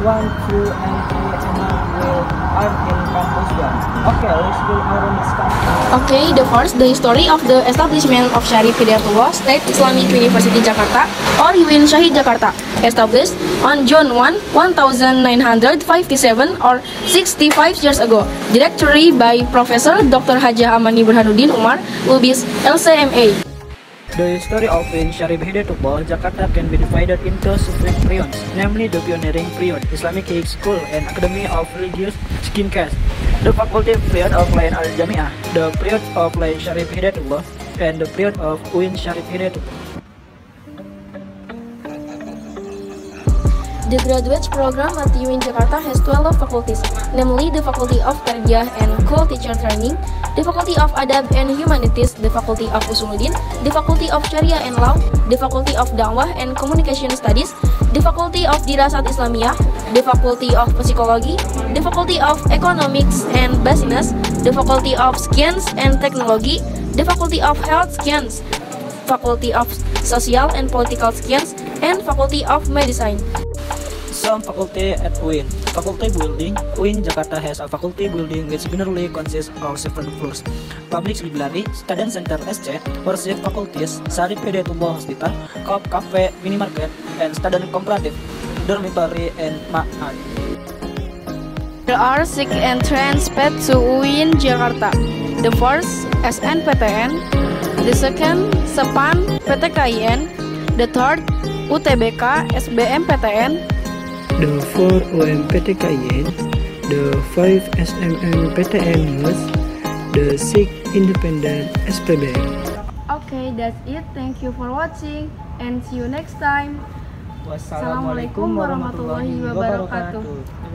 1, 2, and 3 Emmanuel are in campus 1. Okay, let's go our discussion. Okay, the first, the history of the establishment of Syarif Hidayatullah State Islamic University Jakarta, or UIN Syahid Jakarta, established on June 1, 1957 or 65 years ago. Directory by Professor Dr. Hajah Amani Burhanuddin Umar, Lubis, LCMA. The history of UIN Syarif Hidayatullah Jakarta can be divided into separate periods, namely the pioneering period, Islamic High School and Academy of Religious Skincare, the faculty period of Lain Al-Jami'ah, the period of Lain Syarif Hidayatullah, and the period of UIN Syarif Hidayatullah. The graduate program at UIN Jakarta has 12 faculties, namely the Faculty of Tarbiyah and Co-Teacher Training, the Faculty of Adab and Humanities, the Faculty of Usuluddin, the Faculty of Sharia and Law, the Faculty of Dawah and Communication Studies, the Faculty of Dirasat Islamiyah, the Faculty of Psychology, the Faculty of Economics and Business, the Faculty of Science and Technology, the Faculty of Health Science, Faculty of Social and Political Science, and Faculty of Medicine. Some faculty at UIN. Faculty building. UIN Jakarta has a faculty building which generally consists of 7 floors. Public library, student center SC, worship faculties, Syarif Hidayatullah Hospital, COP, cafe, minimarket, and student cooperative, dormitory, and ma'ad. There are 6 entrance paths to UIN Jakarta. The first, SNPTN, the second, SEPAN PTKIN, the third, UTBK SBMPTN, the 4 UMPTKIN, the 5 SMMPTN News, the 6 Independent SPBM. Okay, that's it. Thank you for watching and see you next time. Wassalamualaikum warahmatullahi wabarakatuh.